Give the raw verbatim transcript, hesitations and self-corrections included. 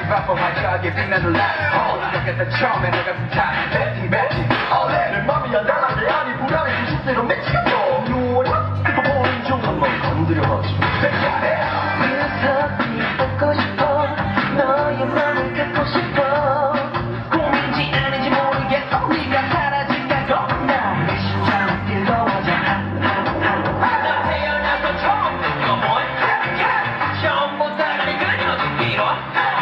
바빠 화려하게 빛나는 light 어 생각했다 처음에 내가 부탁 배팅 배팅 어래 내 맘이야 나한테 아니 불안해 이십 대로 미치겠어 누워라 이거 보는 중 한번 건드려가지고 잘해 그래서 듣고 싶어 너의 맘을 듣고 싶어 꿈인지 아닌지 모르겠어 네가 사라질까고 나의 심장을 뛰어와줘 나 태어나서 처음 느껴본 처음보다 날 그려주기로